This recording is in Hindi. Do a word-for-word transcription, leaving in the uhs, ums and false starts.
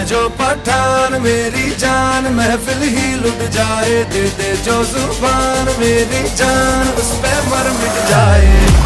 मैं जो पठान मेरी जान महफिल ही लुट जाए, दे दे जो जुबान मेरी जान उस पे मर मिट जाए।